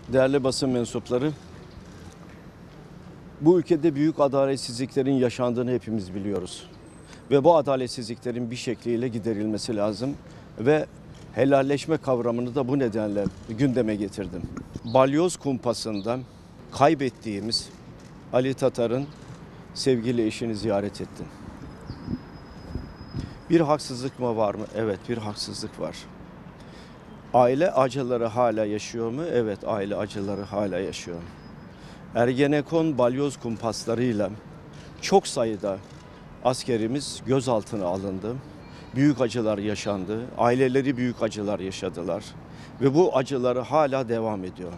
Değerli basın mensupları, bu ülkede büyük adaletsizliklerin yaşandığını hepimiz biliyoruz. Ve bu adaletsizliklerin bir şekliyle giderilmesi lazım ve helalleşme kavramını da bu nedenle gündeme getirdim. Balyoz kumpasında kaybettiğimiz Ali Tatar'ın sevgili eşini ziyaret ettim. Bir haksızlık mı var mı? Evet, bir haksızlık var. Aile acıları hala yaşıyor mu? Evet, aile acıları hala yaşıyor. Ergenekon balyoz kumpaslarıyla çok sayıda askerimiz gözaltına alındı. Büyük acılar yaşandı. Aileleri büyük acılar yaşadılar. Ve bu acıları hala devam ediyor.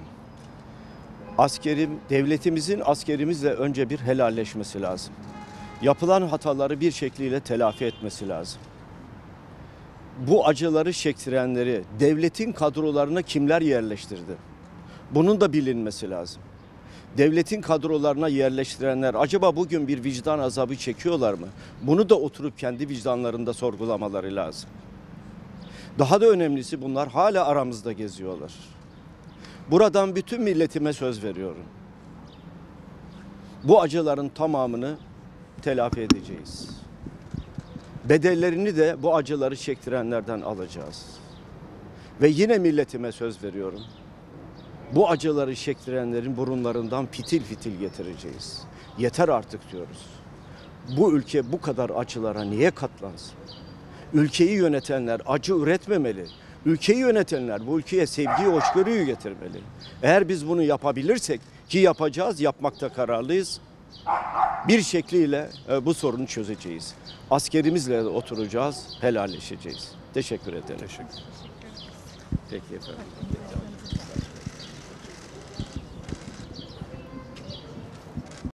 Devletimizin askerimizle önce bir helalleşmesi lazım. Yapılan hataları bir şekliyle telafi etmesi lazım. Bu acıları çektirenleri, devletin kadrolarına kimler yerleştirdi? Bunun da bilinmesi lazım. Devletin kadrolarına yerleştirenler acaba bugün bir vicdan azabı çekiyorlar mı? Bunu da oturup kendi vicdanlarında sorgulamaları lazım. Daha da önemlisi bunlar hala aramızda geziyorlar. Buradan bütün milletime söz veriyorum. Bu acıların tamamını telafi edeceğiz. Bedellerini de bu acıları çektirenlerden alacağız. Ve yine milletime söz veriyorum. Bu acıları çektirenlerin burunlarından fitil fitil getireceğiz. Yeter artık diyoruz. Bu ülke bu kadar acılara niye katlansın? Ülkeyi yönetenler acı üretmemeli. Ülkeyi yönetenler bu ülkeye sevgiyi, hoşgörüyü getirmeli. Eğer biz bunu yapabilirsek, ki yapacağız, yapmakta kararlıyız, bir şekliyle bu sorunu çözeceğiz. Askerimizle de oturacağız, helalleşeceğiz. Teşekkür ederim. Teşekkür ederim. Peki efendim.